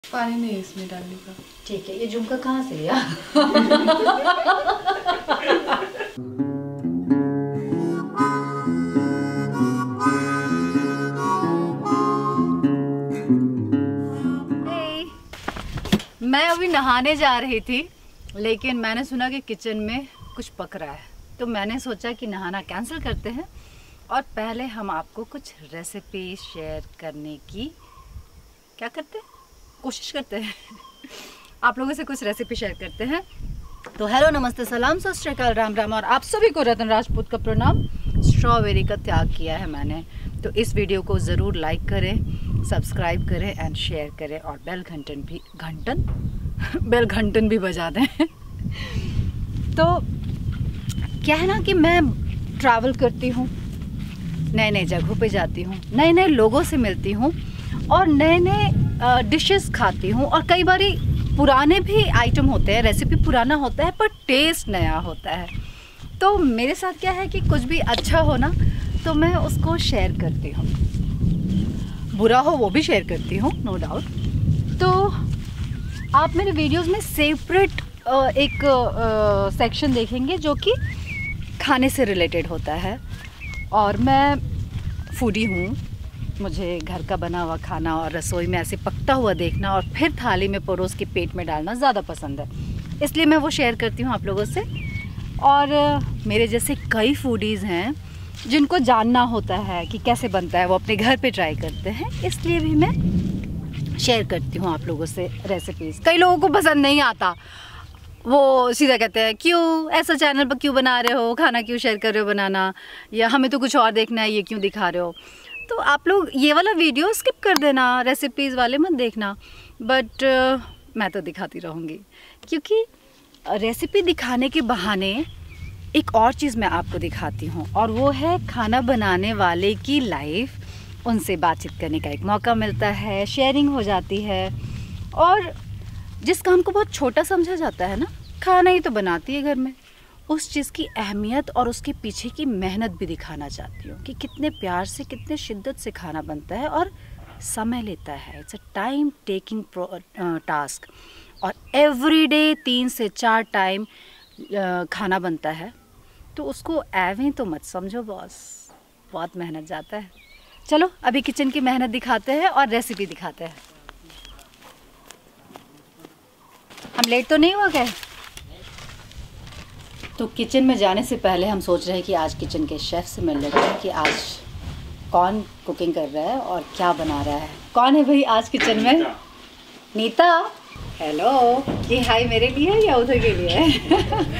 पानी नहीं इसमें डालने का। ठीक है, ये झुमका कहाँ से लिया? मैं अभी नहाने जा रही थी, लेकिन मैंने सुना कि किचन में कुछ पक रहा है, तो मैंने सोचा कि नहाना कैंसिल करते हैं और पहले हम आपको कुछ रेसिपी शेयर करने की कोशिश करते हैं। आप लोगों से कुछ रेसिपी शेयर करते हैं। तो हेलो, नमस्ते, सलाम, सत श्री अकाल, राम राम, और आप सभी को रतन राजपूत का प्रणाम। स्ट्रॉबेरी का त्याग किया है मैंने, तो इस वीडियो को ज़रूर लाइक करें, सब्सक्राइब करें एंड शेयर करें, और बेल घंटन भी बजा दें। तो क्या है ना कि मैं ट्रैवल करती हूँ, नए नए जगहों पे जाती हूँ, नए नए लोगों से मिलती हूँ और नए नए डिशेस खाती हूँ, और कई बारी पुराने भी आइटम होते हैं, रेसिपी पुराना होता है पर टेस्ट नया होता है। तो मेरे साथ क्या है कि कुछ भी अच्छा हो ना तो मैं उसको शेयर करती हूँ, बुरा हो वो भी शेयर करती हूँ, नो डाउट। तो आप मेरे वीडियोस में सेपरेट एक सेक्शन देखेंगे जो कि खाने से रिलेटेड होता है, और मैं फूडी हूँ, मुझे घर का बना हुआ खाना और रसोई में ऐसे पकता हुआ देखना और फिर थाली में परोस के पेट में डालना ज़्यादा पसंद है, इसलिए मैं वो शेयर करती हूँ आप लोगों से। और मेरे जैसे कई फूडीज़ हैं जिनको जानना होता है कि कैसे बनता है, वो अपने घर पे ट्राई करते हैं, इसलिए भी मैं शेयर करती हूँ आप लोगों से रेसिपीज़। कई लोगों को पसंद नहीं आता, वो सीधा कहते हैं क्यों ऐसा चैनल पर क्यों बना रहे हो, खाना क्यों शेयर कर रहे हो बनाना, या हमें तो कुछ और देखना है, ये क्यों दिखा रहे हो। तो आप लोग ये वाला वीडियो स्किप कर देना, रेसिपीज़ वाले मत देखना, बट मैं तो दिखाती रहूँगी, क्योंकि रेसिपी दिखाने के बहाने एक और चीज़ मैं आपको दिखाती हूँ, और वो है खाना बनाने वाले की लाइफ। उनसे बातचीत करने का एक मौका मिलता है, शेयरिंग हो जाती है, और जिस काम को बहुत छोटा समझा जाता है ना, खाना ही तो बनाती है घर में, उस चीज़ की अहमियत और उसके पीछे की मेहनत भी दिखाना चाहती हूँ कि कितने प्यार से, कितने शिद्दत से खाना बनता है और समय लेता है। It's a time taking task, और एवरीडे 3 से 4 टाइम खाना बनता है, तो उसको एवें तो मत समझो बॉस, बहुत मेहनत जाता है। चलो अभी किचन की मेहनत दिखाते हैं और रेसिपी दिखाते हैं। हम लेट तो नहीं हो गए? तो किचन में जाने से पहले हम सोच रहे हैं कि आज किचन के शेफ़ से मिल लेते हैं कि आज कौन कुकिंग कर रहा है और क्या बना रहा है। कौन है भाई आज किचन में? नीता। हेलो, ये हाय मेरे लिए है या उधर के लिए है?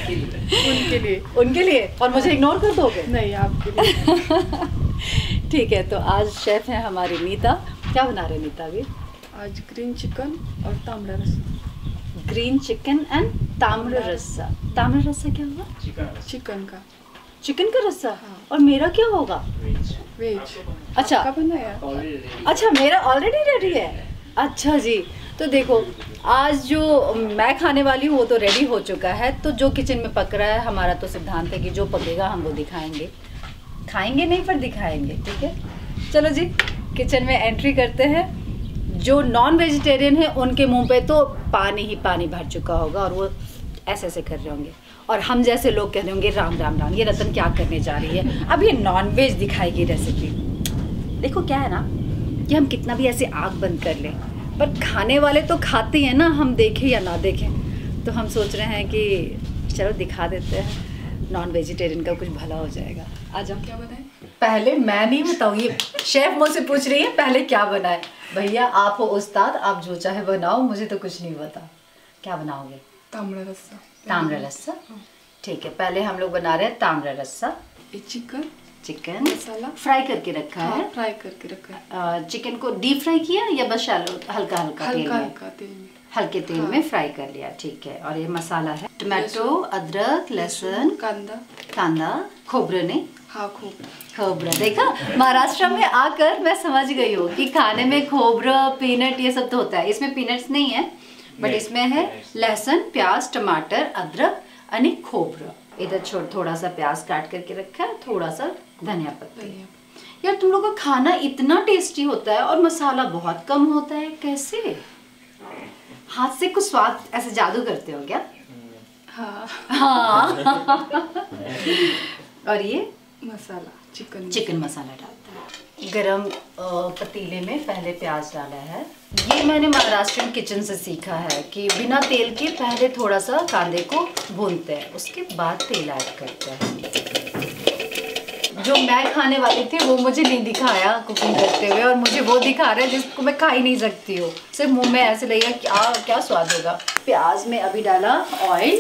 उनके लिए। और मुझे इग्नोर कर दोगे? नहीं, आपके लिए। ठीक है, तो आज शेफ़ है हमारी नीता। क्या बना रहे नीता अभी? आज ग्रीन चिकन और तांबड़ा रस्सा। ग्रीन चिकन एंड ताम्र रस्सा। ताम्र रस्सा क्या होगा? चिकन का रस्सा। हाँ। और मेरा क्या होगा? वेज। अच्छा, कब बनाया? अच्छा, मेरा ऑलरेडी रेडी है। अच्छा जी, तो देखो आज जो मैं खाने वाली हूँ वो तो रेडी हो चुका है, तो जो किचन में पक रहा है, हमारा तो सिद्धांत है कि जो पकेगा हम वो दिखाएंगे, खाएंगे नहीं पर दिखाएंगे। ठीक है, चलो जी किचन में एंट्री करते हैं। जो नॉन वेजिटेरियन है उनके मुंह पे तो पानी ही पानी भर चुका होगा, और वो ऐसे ऐसे कर रहे होंगे, और हम जैसे लोग कह रहे होंगे राम राम राम, ये रतन क्या करने जा रही है, अब ये नॉन वेज दिखाएगी रेसिपी। देखो क्या है ना कि हम कितना भी ऐसे आग बंद कर लें, पर खाने वाले तो खाते हैं ना, हम देखें या ना देखें। तो हम सोच रहे हैं कि चलो दिखा देते हैं, नॉन वेजिटेरियन का कुछ भला हो जाएगा। आ जाओ। क्या बनाए? पहले मैं नहीं बताऊँगी, शेफ़ मुझसे पूछ रही है पहले क्या बनाए। भैया आप हो उस्ताद, आप जो चाहे बनाओ, मुझे तो कुछ नहीं पता। क्या बनाओगे? तांबड़ा रस्सा। ताम्र रस्सा। ठीक है, पहले हम लोग बना रहे हैं ताम्र रस्सा। ये चिकन मसाला फ्राई करके रखा है। फ्राई करके रखा है। चिकन को डीप फ्राई किया या बस शैलो हल्का तेल में? हल्के तेल में फ्राई कर लिया। ठीक है, और ये मसाला है टमाटो, अदरक, लहसुन, कांदा, खोबरे नहीं? हाँ, खोबरा। देखा, महाराष्ट्र में आकर मैं समझ गई हूँ कि खाने में खोबरा, पीनट, ये सब तो होता है। इसमें पीनट्स नहीं है, बट इसमें है लहसुन, प्याज, टमाटर, अदरक आणि खोबरा। इधर थोड़ा सा प्याज काट करके रखा है, थोड़ा सा धनिया पत्ती। यार तुम लोग का खाना इतना टेस्टी होता है और मसाला बहुत कम होता है, कैसे? हाथ से कुछ स्वाद ऐसे जादू करते हो क्या? हाँ। हाँ। और ये मसाला चिकन मसाला डालता है। गरम पतीले में पहले प्याज डाला है। ये मैंने महाराष्ट्रियन किचन से सीखा है कि बिना तेल के पहले थोड़ा सा कांदे को भूनते हैं, उसके बाद तेल ऐड करते हैं। जो मैं खाने वाली थी वो मुझे नहीं दिखाया कुकिंग करते हुए, और मुझे वो दिखा रहे हैं जिसको मैं खा ही नहीं सकती हूँ। सिर्फ मुंह में ऐसे लगेगा क्या क्या स्वाद होगा। प्याज में अभी डाला ऑयल,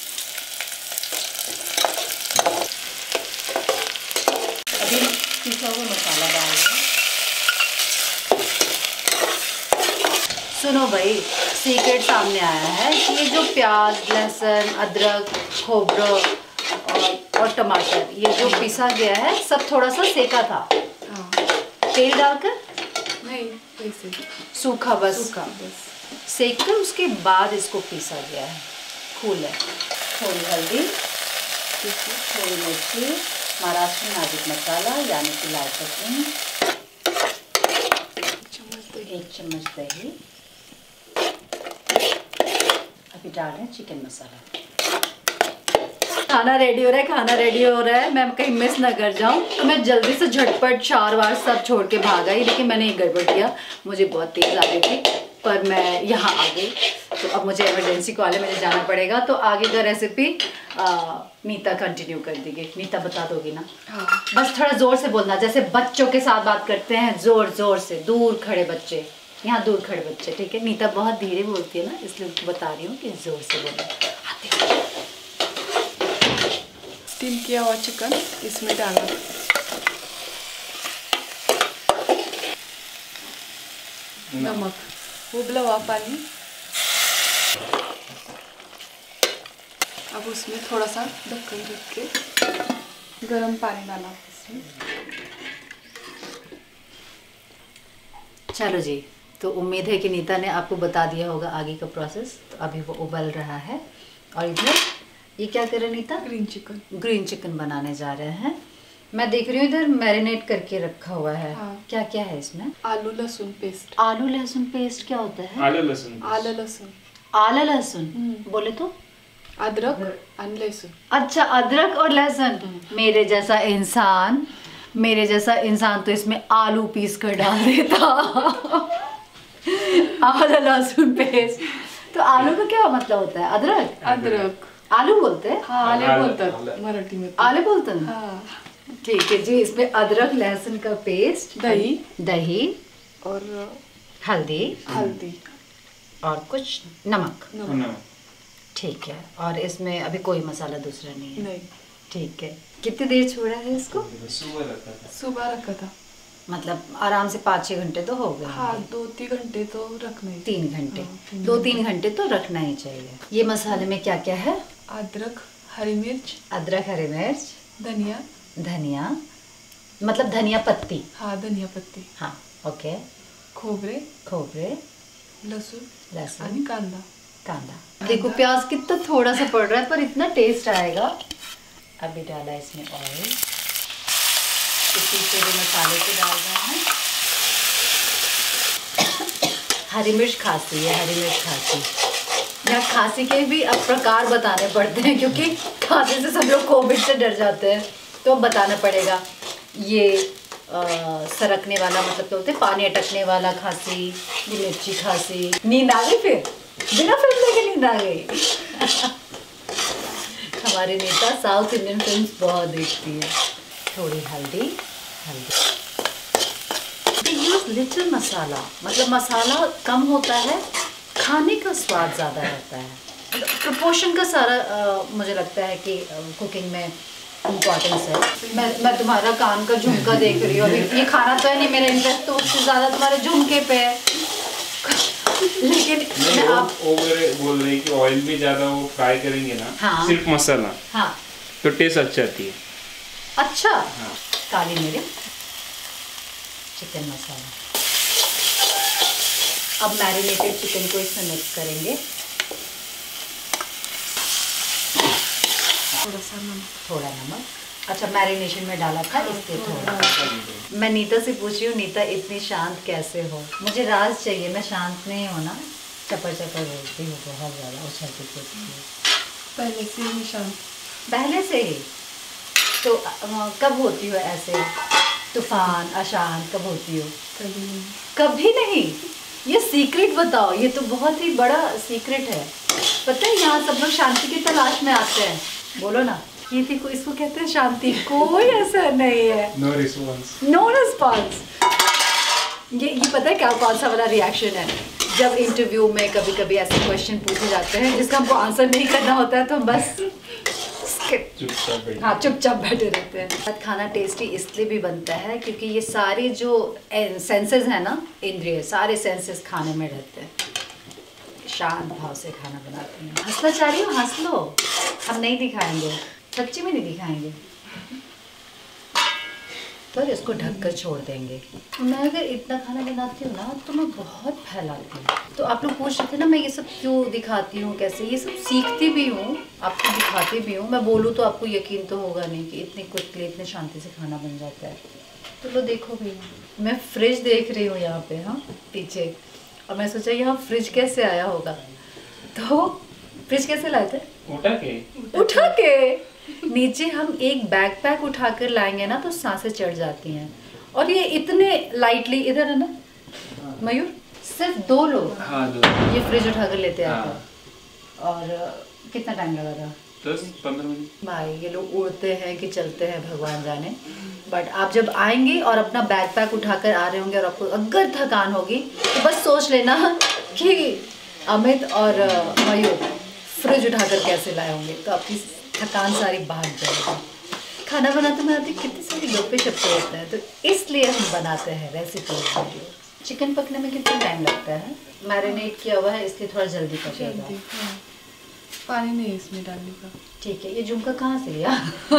अभी पिसा हुआ मसाला डाल रहे। सुनो भाई, सीक्रेट सामने आया है कि ये जो प्याज, लहसुन, अदरक, खोबरा और टमाटर, ये जो पिसा गया है सब थोड़ा सा सेका था। हाँ। तेल डालकर नहीं, वैसे सूखा बस बस सेक कर उसके बाद इसको पीसा गया है। कूल है। थोड़ी हल्दी, थोड़ी मिर्ची, महाराष्ट्र नाजुक मसाला यानी कि लाल चटनी, 1 चम्मच दही। अभी डाल रहे हैं चिकन मसाला। खाना रेडी हो रहा है, खाना रेडी हो रहा है। मैं कहीं मिस ना कर जाऊं, तो मैं जल्दी से झटपट शावर वार सब छोड़ के भाग आई, लेकिन मैंने एक गड़बड़ किया। मुझे बहुत तेज आ रही थी, पर मैं यहाँ आ गई, तो अब मुझे इमरजेंसी कॉल है, मुझे जाना पड़ेगा। तो आगे का रेसिपी नीता कंटिन्यू कर देगी। नीता बता दोगी ना? हाँ। बस थोड़ा जोर से बोलना, जैसे बच्चों के साथ बात करते हैं, जोर जोर से। दूर खड़े बच्चे, यहाँ दूर खड़े बच्चे, ठीक है? नीता बहुत धीरे बोलती है ना, इसलिए उनको बता रही हूँ कि जोर से बोलना। स्टीम किया हुआ चिकन इसमें डाला, नमक, उबला हुआ पानी। अब उसमें थोड़ा सा ढक्कन रख के गरम पानी डाला इसमें। चलो जी, तो उम्मीद है कि नीता ने आपको बता दिया होगा आगे का प्रोसेस। तो अभी वो उबल रहा है, और इधर ये क्या कर रहे हैं नीता? ग्रीन चिकन बनाने जा रहे हैं। मैं देख रही हूँ इधर मैरिनेट करके रखा हुआ है। हाँ। क्या क्या है इसमें? आलू लहसुन पेस्ट। आलू लहसुन पेस्ट क्या होता है? आला लहसुन। आला लहसुन बोले तो? अदरक और लहसुन। अच्छा, अदरक और लहसुन। मेरे जैसा इंसान तो इसमें आलू पीस कर डाल देता। आला लहसुन पेस्ट। तो आलू का क्या मतलब होता है? अदरक आलू बोलते हैं? हाँ, आले बोलतात मराठी में। आले बोलते हैं? हाँ। ठीक है जी। इसमें अदरक लहसुन का पेस्ट, दही और हल्दी और कुछ नमक। ठीक है। और इसमें अभी कोई मसाला दूसरा नहीं है? नहीं। ठीक है। कितनी देर छोड़ा है इसको? सुबह रखा था। मतलब आराम से 5-6 घंटे तो हो गए? हाँ, 2-3 घंटे तो रखना ही। 3 घंटे। हाँ, 2-3 घंटे तो रखना ही चाहिए। ये मसाले में क्या क्या है? अदरक, हरी मिर्च, धनिया, मतलब धनिया पत्ती। हाँ, धनिया पत्ती। हाँ, ओके। खोबरे, लहसुन आणि कांदा। देखो प्याज कितना थोड़ा सा पड़ रहा है, पर इतना टेस्ट आएगा। अभी डाला इसमें ऑयल, पीछे भी मसाले को डाल रहे हैं। हरी मिर्च खांसी है, यहाँ खांसी के भी अब प्रकार बताने पड़ते हैं, क्योंकि खांसी से सब लोग कोविड से डर जाते हैं, तो बताना पड़ेगा। ये सरकने वाला मतलब क्या होता है? पानी अटकने वाला खांसी, ये मिर्ची खांसी। नींद आ गई? फिर बिना फिल्म देखे नींद आ गई। हमारी नीता साउथ इंडियन फिल्म्स बहुत देखती है। थोड़ी हल्दी। यूज लिटिल मसाला, मतलब मसाला कम होता है, खाने का स्वाद ज़्यादा रहता है। प्रोपोर्शन का सारा मुझे लगता है कि कुकिंग में इम्पोर्टेंस है। मैं तुम्हारा कान का झुमका देख रही हूँ। अभी ये खाना तो है नहीं, मेरा इंटरेस्ट तो उससे ज़्यादा तुम्हारे झुमके पे है। लेकिन मैं आप बोल रही कि ऑयल भी ज़्यादा वो फ्राई करेंगे ना। हाँ। सिर्फ मसाला। हाँ, तो टेस्ट अच्छी आती है। अच्छा। हाँ। काली मिर्च, चिकन मसाला। अब मैरिनेटेड चिकन को इसमें मिक्स करेंगे। थोड़ा नमक। अच्छा, मैरिनेशन में डाला था इसलिए थोड़ा। मैं नीता से पूछ रही हूँ, नीता इतनी शांत कैसे हो? मुझे राज चाहिए, मैं शांत नहीं हूँ ना। चपर चपर बोलती हूँ, बहुत ज़्यादा उछलती कूदती हूँ। पहले से ही शांत। पहले से ही? तो कब होती हो ऐसे तूफान अशांत, कब होती हो? कभी नहीं। कभी नहीं? ये सीक्रेट बताओ, ये तो बहुत ही बड़ा सीक्रेट है। पता है यहाँ सब लोग शांति की तलाश में आते हैं। बोलो ना, ये देखो इसको कहते हैं शांति, कोई असर नहीं है। No response. No response. ये पता है क्या, कौन सा वाला रिएक्शन है? जब इंटरव्यू में कभी कभी ऐसे क्वेश्चन पूछे जाते हैं जिसका हमको आंसर नहीं करना होता है, तो हम बस चुपचाप बैठे रहते हैं। खाना टेस्टी इसलिए भी बनता है क्योंकि ये सारे जो सेंसेस हैं ना, इंद्रिय, सारे सेंसेस खाने में रहते हैं। शांत भाव से खाना बनाते हैं। हंसना चाह रही हो, हंस लो। हम नहीं दिखाएंगे, सच्ची में नहीं दिखाएंगे, पर इसको ढककर छोड़ देंगे। मैं अगर इतना खाना बनाती हूँ ना तो मैं बहुत फैलाती हूँ। तो आप लोग पूछ रहे थे ना मैं ये सब क्यों दिखाती हूँ, कैसे, ये सब सीखती भी हूँ, आपको दिखाती भी हूँ। मैं बोलूँ तो आपको यकीन तो होगा नहीं कि इतनी क्विकली इतने शांति से खाना बन जाता है। तो लो देखो भैया, मैं फ्रिज देख रही हूँ यहाँ पे, हाँ पीछे, और मैं सोचा यहाँ फ्रिज कैसे आया होगा। तो फ्रिज कैसे लाए थे? उठा के नीचे हम एक बैकपैक उठाकर लाएंगे ना तो सांसें चढ़ जाती हैं। और ये इतने लाइटली, इधर है ना मयूर, सिर्फ 2 लोग ये फ्रिज उठाकर लेते आते हैं। और कितना टाइम लगा था? 10-15 मिनट। भाई ये लोग उड़ते हैं कि चलते हैं भगवान जाने। बट आप जब आएंगे और अपना बैकपैक उठाकर आ रहे होंगे और आपको अगर थकान होगी तो बस सोच लेना कि अमित और मयूर फ्रिज उठाकर कैसे लाए होंगे, तो आपकी थकान सारी भाग जाएगी। खाना बनाते बनाते कितने सारे गप्पे शप्पे होते हैं, तो इसलिए हम बनाते हैं रेसिपी वीडियो। चिकन पकने में कितना टाइम लगता है? मैरिनेट किया हुआ है इसलिए थोड़ा जल्दी पकेगा। पानी नहीं इसमें डालने का। ठीक है। ये झुमका कहाँ से लिया?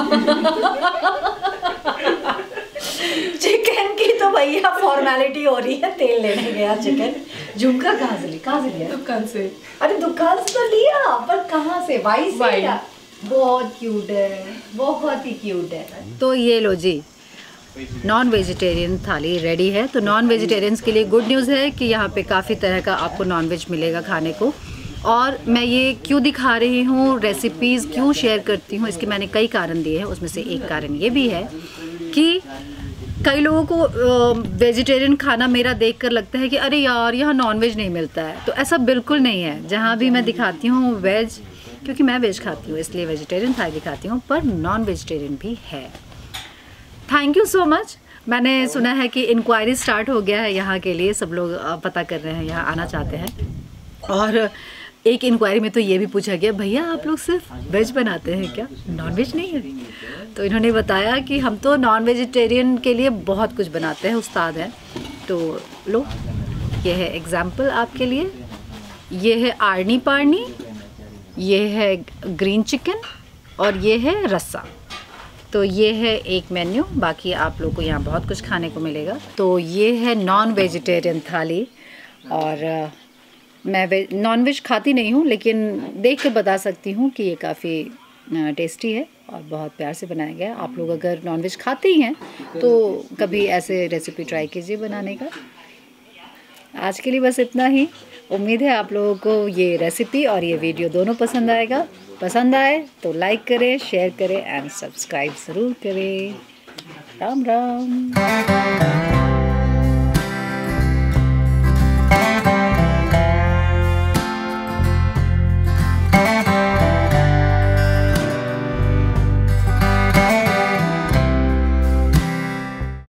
चिकन की तो भैया फॉर्मेलिटी हो रही है, तेल लेने गया चिकन, झुमका कहाँ से लिया? दुकान से। अरे दुकान से तो लिया, पर कहाँ से? वाई से लिया। बहुत क्यूट है, बहुत ही क्यूट है। तो ये लो जी, नॉन वेजिटेरियन थाली रेडी है। तो नॉन वेजिटेरियंस के लिए गुड न्यूज़ है कि यहाँ पे काफ़ी तरह का आपको नॉन वेज मिलेगा खाने को। और मैं ये क्यों दिखा रही हूँ, रेसिपीज़ क्यों शेयर करती हूँ, इसके मैंने कई कारण दिए हैं। उसमें से एक कारण ये भी है कि कई लोगों को वेजिटेरियन खाना मेरा देखकर लगता है कि अरे यार यहाँ नॉन वेज नहीं मिलता है। तो ऐसा बिल्कुल नहीं है। जहाँ भी मैं दिखाती हूँ वेज, क्योंकि मैं वेज खाती हूँ इसलिए वेजिटेरियन थाली दिखाती हूँ, पर नॉन वेजिटेरियन भी है। Thank you so much. मैंने सुना है कि इंक्वायरी स्टार्ट हो गया है यहाँ के लिए, सब लोग पता कर रहे हैं, यहाँ आना चाहते हैं। और एक इंक्वायरी में तो ये भी पूछा गया, भैया आप लोग सिर्फ वेज बनाते हैं क्या, नॉन वेज नहीं है? तो इन्होंने बताया कि हम तो नॉन वेजिटेरियन के लिए बहुत कुछ बनाते हैं, उस्ताद हैं। तो लो, ये है एग्जाम्पल आपके लिए। ये है आर्नी पार्नी, ये है ग्रीन चिकन और ये है रस्सा। तो ये है एक मेन्यू, बाकी आप लोग को यहाँ बहुत कुछ खाने को मिलेगा। तो ये है नॉन वेजिटेरियन थाली। और मैं नॉन वेज खाती नहीं हूँ, लेकिन देख के बता सकती हूँ कि ये काफ़ी टेस्टी है और बहुत प्यार से बनाया गया है। आप लोग अगर नॉन वेज खाते ही हैं तो कभी ऐसे रेसिपी ट्राई कीजिए बनाने का। आज के लिए बस इतना ही। उम्मीद है आप लोगों को ये रेसिपी और ये वीडियो दोनों पसंद आएगा। पसंद आए तो लाइक करें, शेयर करें एंड सब्सक्राइब ज़रूर करें। राम राम।